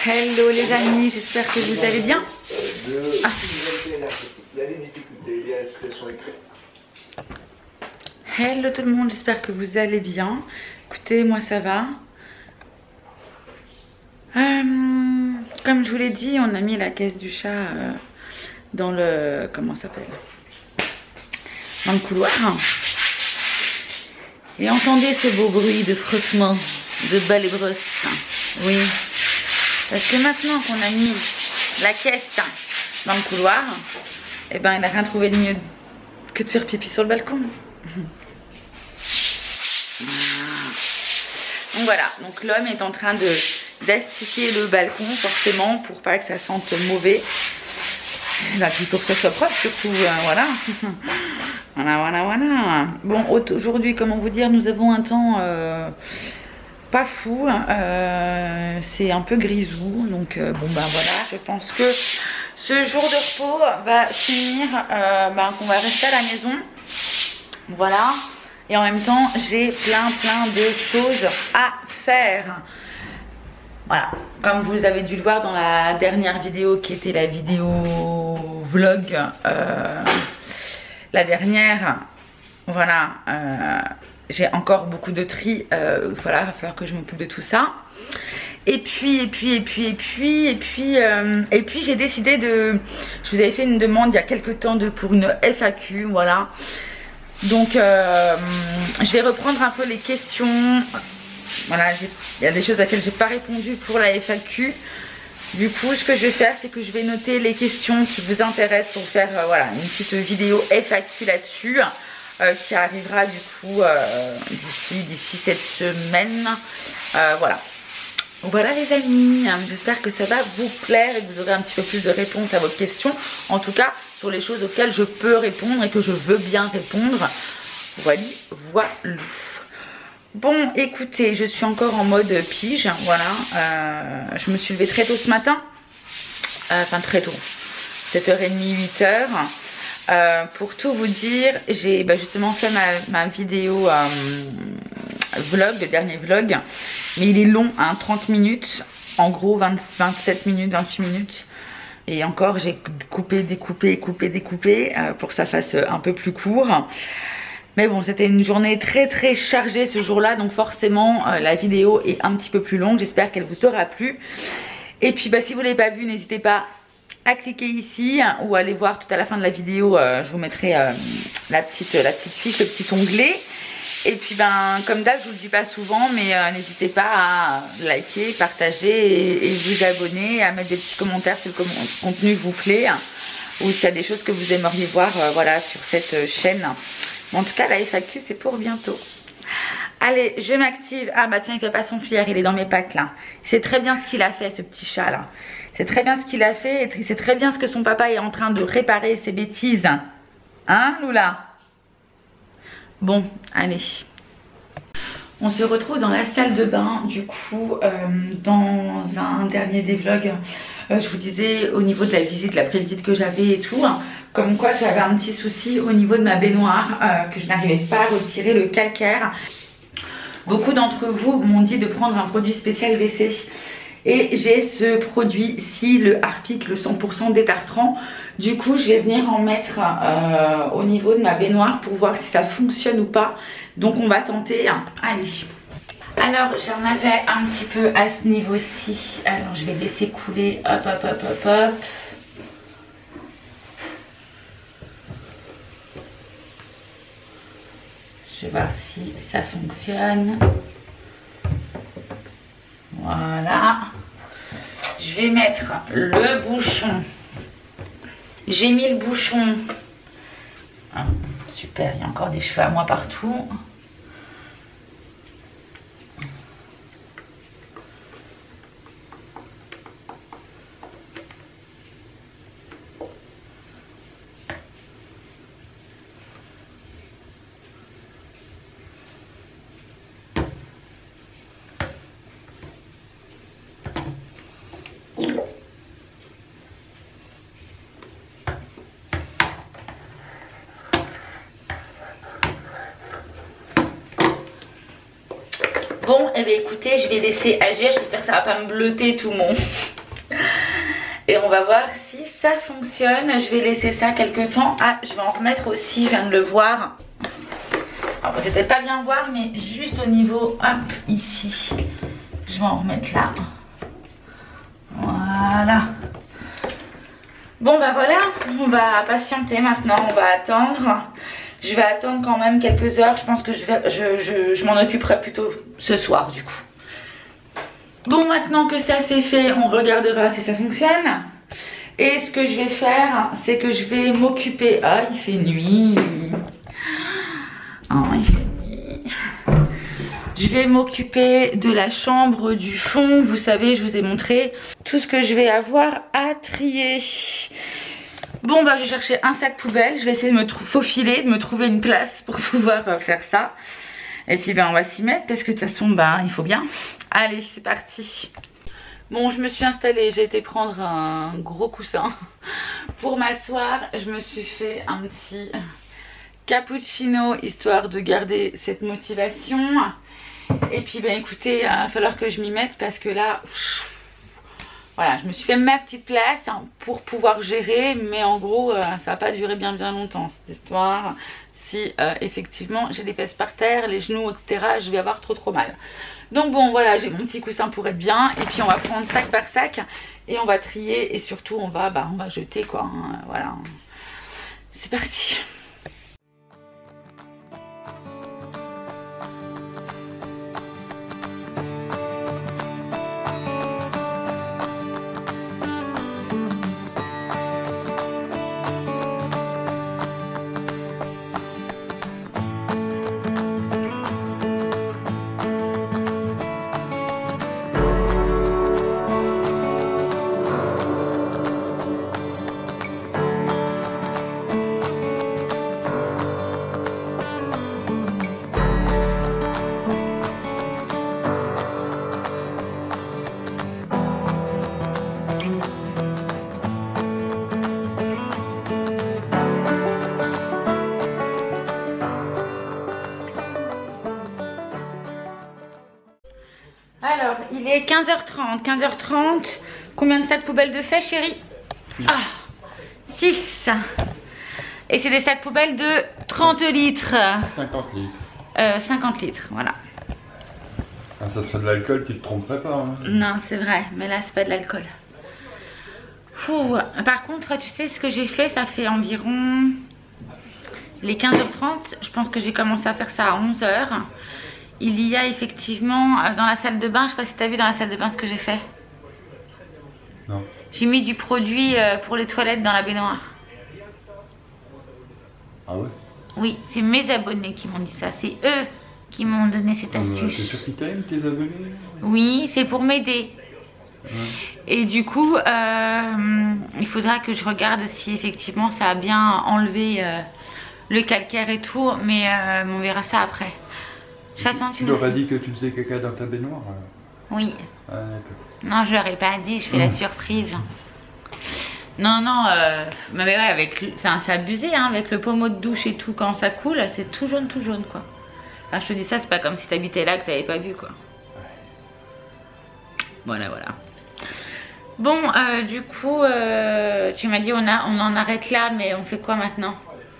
Hello les amis, j'espère que vous allez bien. Ah. Hello tout le monde, j'espère que vous allez bien. Écoutez, moi ça va. Comme je vous l'ai dit, on a mis la caisse du chat dans le... comment ça s'appelle? Dans le couloir. Et entendez ce beau bruit de frottement de balai brosse. Oui. Parce que maintenant qu'on a mis la caisse dans le couloir, eh ben il n'a rien trouvé de mieux que de faire pipi sur le balcon. Donc voilà, donc l'homme est en train d'astiquer le balcon forcément pour pas que ça sente mauvais. Et puis pour que ça soit propre surtout, voilà. Voilà. Bon, aujourd'hui, comment vous dire, nous avons un temps pas fou, c'est un peu grisou, donc bon ben voilà, je pense que ce jour de repos va finir, qu'on va rester à la maison, voilà, et en même temps j'ai plein de choses à faire. Voilà, comme vous avez dû le voir dans la dernière vidéo qui était la vidéo vlog, la dernière, voilà, j'ai encore beaucoup de tri, voilà, il va falloir que je m'occupe de tout ça. Et puis j'ai décidé de, je vous avais fait une demande il y a quelques temps pour une FAQ, voilà. Donc je vais reprendre un peu les questions. Voilà, il y a des choses à laquelle j'ai pas répondu pour la FAQ. Du coup, ce que je vais faire, c'est que je vais noter les questions qui vous intéressent pour faire voilà, une petite vidéo FAQ là-dessus qui arrivera du coup d'ici cette semaine. Voilà. Voilà les amis, j'espère que ça va vous plaire et que vous aurez un petit peu plus de réponses à vos questions. En tout cas, sur les choses auxquelles je peux répondre et que je veux bien répondre. Voilà. Bon, écoutez, je suis encore en mode pige, voilà. Je me suis levée très tôt ce matin. Enfin, très tôt. 7h30, 8h. Pour tout vous dire, j'ai justement fait ma vidéo vlog, le dernier vlog. Mais il est long, hein, 30 minutes. En gros, 27 minutes, 28 minutes. Et encore, j'ai coupé, découpé pour que ça fasse un peu plus court. Mais bon, c'était une journée très chargée ce jour-là. Donc forcément, la vidéo est un petit peu plus longue. J'espère qu'elle vous aura plu. Et puis, si vous ne l'avez pas vue, n'hésitez pas à cliquer ici. Ou à aller voir tout à la fin de la vidéo. Je vous mettrai la petite fiche, le petit onglet. Et puis, comme d'hab, je vous le dis pas souvent. Mais n'hésitez pas à liker, partager et vous abonner. À mettre des petits commentaires si le contenu vous plaît. Ou s'il y a des choses que vous aimeriez voir voilà, sur cette chaîne. En tout cas, la FAQ, c'est pour bientôt. Allez, je m'active. Ah bah tiens, il fait pas son flair, il est dans mes pattes là. Il sait très bien ce qu'il a fait, ce petit chat là. C'est très bien ce qu'il a fait et il sait très bien ce que son papa est en train de réparer, ses bêtises. Hein, Lula? Bon, allez. On se retrouve dans la salle de bain, du coup, dans un dernier des vlogs. Je vous disais au niveau de la visite, la prévisite que j'avais et tout. Comme quoi j'avais un petit souci au niveau de ma baignoire, que je n'arrivais pas à retirer le calcaire. Beaucoup d'entre vous m'ont dit de prendre un produit spécial WC. Et j'ai ce produit-ci, le Harpic, le 100% détartrant. Du coup, je vais venir en mettre au niveau de ma baignoire pour voir si ça fonctionne ou pas. Donc on va tenter. Allez. Alors j'en avais un petit peu à ce niveau-ci. Alors je vais laisser couler. Hop. Je vais voir si ça fonctionne. Voilà. Je vais mettre le bouchon. J'ai mis le bouchon. Ah, super, il y a encore des cheveux à moi partout. Bon, et bien écoutez, je vais laisser agir. J'espère que ça va pas me bleuter tout mon on va voir si ça fonctionne. Je vais laisser ça quelques temps. Ah, je vais en remettre aussi, je viens de le voir. Alors, c'est peut-être pas bien voir, mais juste au niveau, hop, ici. Je vais en remettre là. Voilà. Bon, bah voilà, on va patienter maintenant, on va attendre. Je vais attendre quand même quelques heures. Je pense que je m'en occuperai plutôt ce soir, du coup. Bon, maintenant que ça c'est fait, on regardera si ça fonctionne. Et ce que je vais faire, c'est que je vais m'occuper... Ah, il fait nuit. Oh, il fait nuit. Je vais m'occuper de la chambre du fond. Vous savez, je vous ai montré tout ce que je vais avoir à trier. Bon, bah, je vais chercher un sac poubelle. Je vais essayer de me faufiler, de me trouver une place pour pouvoir faire ça. Et puis, ben, on va s'y mettre parce que de toute façon, bah, il faut bien. Allez, c'est parti. Bon, je me suis installée. J'ai été prendre un gros coussin pour m'asseoir. Je me suis fait un petit cappuccino histoire de garder cette motivation. Et puis, ben, écoutez, il va falloir que je m'y mette parce que là... Voilà, je me suis fait ma petite place pour pouvoir gérer, mais en gros, ça va pas durer bien longtemps cette histoire. Si effectivement j'ai les fesses par terre, les genoux, etc., je vais avoir trop mal. Donc bon, voilà, j'ai mon petit coussin pour être bien. Et puis on va prendre sac par sac et on va trier et surtout on va jeter quoi. Hein, voilà, c'est parti. Alors, il est 15h30. 15h30. Combien de sacs poubelles de fait, chérie? Ah, 6. Et c'est des sacs poubelles de 30 litres. 50 litres. 50 litres, voilà. Ah, ça serait de l'alcool, tu te tromperais pas. Hein. Non, c'est vrai, mais là, c'est pas de l'alcool. Par contre, tu sais ce que j'ai fait? Ça fait environ les 15h30. Je pense que j'ai commencé à faire ça à 11h. Il y a effectivement dans la salle de bain, je sais pas si tu as vu dans la salle de bain ce que j'ai fait. Non. J'ai mis du produit pour les toilettes dans la baignoire. Ah ouais? Oui, c'est mes abonnés qui m'ont dit ça. C'est eux qui m'ont donné cette astuce. T'es sûr qu'ils t'aiment tes abonnés? Oui, c'est pour m'aider. Ouais. Et du coup, il faudra que je regarde si effectivement ça a bien enlevé le calcaire et tout. Mais on verra ça après. J'attends Tu leur as dit que tu faisais caca dans ta baignoire? Oui. Ah d'accord. Non, je leur ai pas dit, je fais la surprise. Non, non, mais ouais, enfin, c'est abusé, hein, avec le pommeau de douche et tout, quand ça coule, c'est tout jaune, quoi. Enfin, je te dis ça, c'est pas comme si t'habitais là que t'avais pas vu, quoi. Voilà, voilà. Bon, du coup, tu m'as dit on en arrête là, mais on fait quoi maintenant?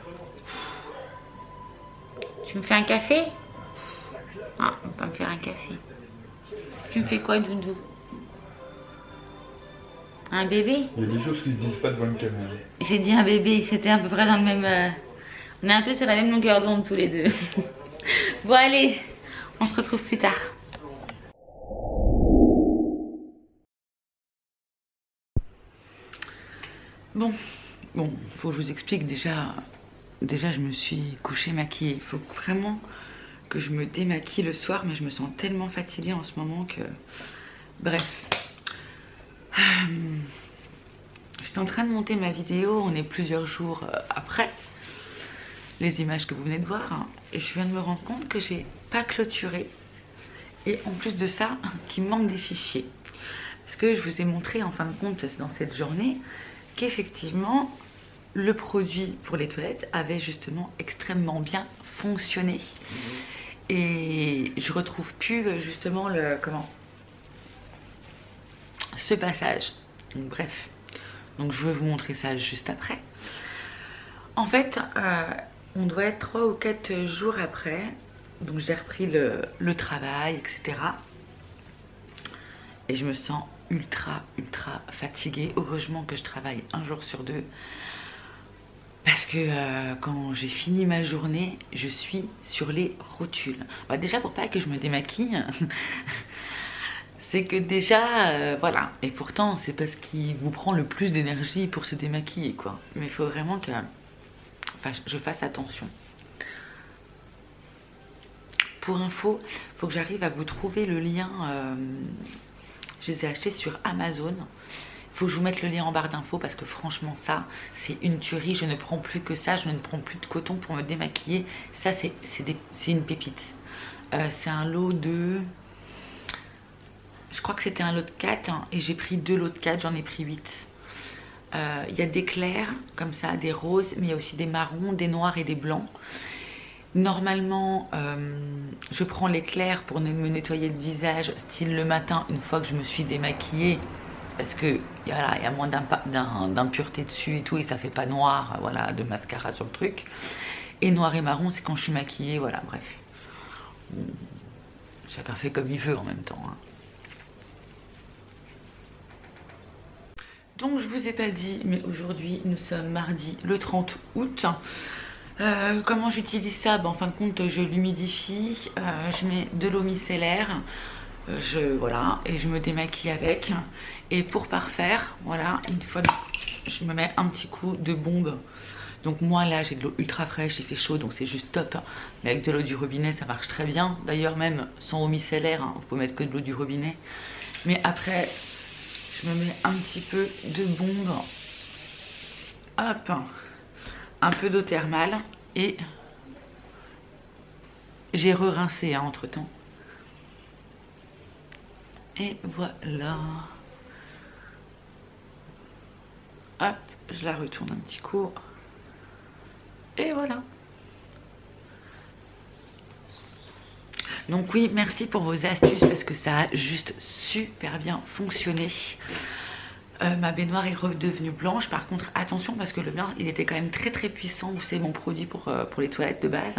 Tu me fais un café? Ah, on va pas me faire un café. Tu me fais quoi, Doudou? Un bébé? Il y a des choses qui se disent pas devant une caméra. J'ai dit un bébé, c'était à peu près dans le même... On est un peu sur la même longueur d'onde tous les deux. Bon allez, on se retrouve plus tard. Bon, faut que je vous explique déjà. Déjà, je me suis couchée maquillée. Il faut vraiment que je me démaquille le soir, mais je me sens tellement fatiguée en ce moment que... Bref. J'étais en train de monter ma vidéo, on est plusieurs jours après les images que vous venez de voir, hein, et je viens de me rendre compte que j'ai pas clôturé, et en plus de ça, qu'il me manque des fichiers. Parce que je vous ai montré en fin de compte dans cette journée qu'effectivement le produit pour les toilettes avait justement extrêmement bien fonctionné. Et je retrouve plus justement ce passage. Donc, bref, Donc je vais vous montrer ça juste après. En fait, on doit être 3 ou 4 jours après. Donc j'ai repris le travail, etc. Et je me sens ultra fatiguée. Heureusement que je travaille 1 jour sur 2. Parce que quand j'ai fini ma journée, je suis sur les rotules. Bah, déjà pour pas que je me démaquille, c'est que déjà, voilà. Et pourtant, c'est parce qu'il vous prend le plus d'énergie pour se démaquiller, quoi. Mais il faut vraiment que je fasse attention. Pour info, il faut que j'arrive à vous trouver le lien. Je les ai achetés sur Amazon. Il faut que je vous mette le lien en barre d'infos parce que franchement ça c'est une tuerie. Je ne prends plus que ça, je ne prends plus de coton pour me démaquiller. Ça c'est une pépite. C'est un lot de... Je crois que c'était un lot de 4 hein, et j'ai pris 2 lots de 4, j'en ai pris 8. Il y a des clairs comme ça, des roses, mais il y a aussi des marrons, des noirs et des blancs. Normalement, je prends les clairs pour me nettoyer le visage, style le matin, une fois que je me suis démaquillée. Parce que voilà, il y a moins d'impureté dessus et tout, et ça fait pas noir, voilà, de mascara sur le truc. Et noir et marron, c'est quand je suis maquillée, voilà, bref. Chacun fait comme il veut en même temps. Hein. Donc je vous ai pas dit, mais aujourd'hui nous sommes mardi le 30 août. Comment j'utilise ça? En fin de compte, je l'humidifie, je mets de l'eau micellaire. Voilà, et je me démaquille avec. Et pour parfaire, voilà, une fois que je me mets un petit coup de bombe. Donc moi là j'ai de l'eau ultra fraîche, il fait chaud donc c'est juste top. Mais avec de l'eau du robinet ça marche très bien. D'ailleurs même sans eau micellaire, hein, vous pouvez mettre que de l'eau du robinet. Mais après je me mets un petit peu de bombe. Hop, un peu d'eau thermale et j'ai re-rincé hein, entre temps. Et voilà. Hop, je la retourne un petit coup. Et voilà. Donc oui, merci pour vos astuces parce que ça a juste super bien fonctionné. Ma baignoire est redevenue blanche. Par contre, attention parce que le mien, il était quand même très puissant. Vous savez, mon produit pour les toilettes de base.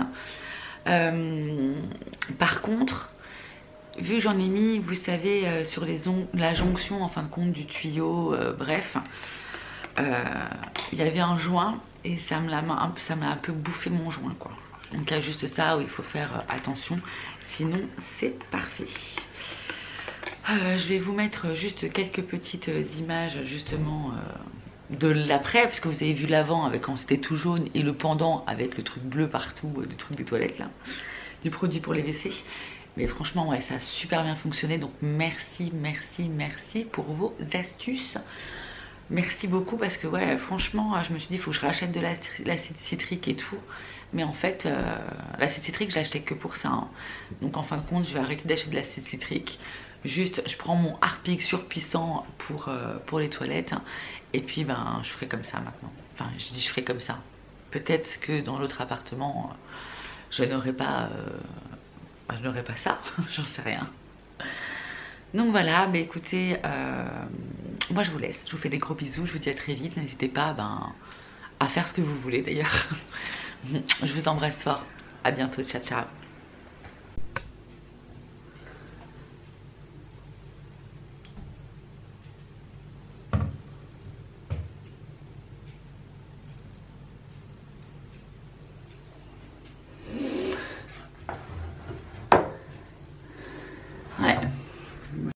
Par contre... Vu que j'en ai mis, vous savez, sur la jonction en fin de compte du tuyau, bref, il y avait un joint et ça m'a un peu bouffé mon joint, quoi. Donc il y a juste ça où il faut faire attention, sinon c'est parfait. Je vais vous mettre juste quelques petites images justement de l'après, parce que vous avez vu l'avant avec quand c'était tout jaune et le pendant avec le truc bleu partout, le truc des toilettes là, du produit pour les WC. Mais franchement, ouais, ça a super bien fonctionné. Donc merci pour vos astuces. Merci beaucoup parce que, ouais, franchement, je me suis dit, il faut que je rachète de l'acide citrique et tout. Mais en fait, l'acide citrique, je l'ai acheté que pour ça. Hein. Donc en fin de compte, je vais arrêter d'acheter de l'acide citrique. Juste, je prends mon Harpic surpuissant pour les toilettes. Et puis, ben, je ferai comme ça maintenant. Enfin, je dis je ferai comme ça. Peut-être que dans l'autre appartement, je n'aurai pas... je n'aurai pas ça, j'en sais rien. Donc voilà, bah écoutez, moi je vous laisse, je vous fais des gros bisous, je vous dis à très vite, n'hésitez pas à faire ce que vous voulez d'ailleurs. Je vous embrasse fort, à bientôt, ciao ciao.